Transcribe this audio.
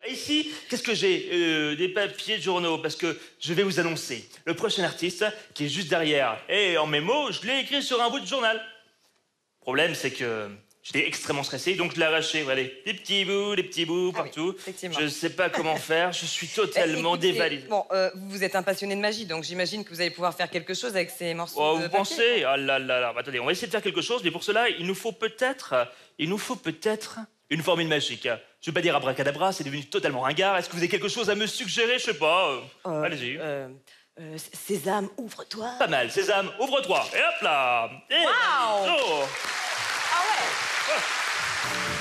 ici, qu'est-ce que j'ai? Des papiers de journaux, parce que je vais vous annoncer le prochain artiste qui est juste derrière. Et en mémo, je l'ai écrit sur un bout de journal. Le problème, c'est que j'étais extrêmement stressé, donc je l'ai arraché. Regardez, des petits bouts partout. Oui, effectivement. Je ne sais pas comment faire, je suis totalement Écoutez, dévalisé. Bon, vous êtes un passionné de magie, donc j'imagine que vous allez pouvoir faire quelque chose avec ces morceaux Oh, de vous papier. pensez? Ah là là là, attendez, on va essayer de faire quelque chose, mais pour cela, il nous faut peut-être une formule magique. Je veux pas dire abracadabra, c'est devenu totalement ringard. Est-ce que vous avez quelque chose à me suggérer? Je sais pas. Allez-y. Sésame, ouvre-toi. Pas mal, Sésame, ouvre-toi. Et hop là. Et Waouh. oh. Ah ouais.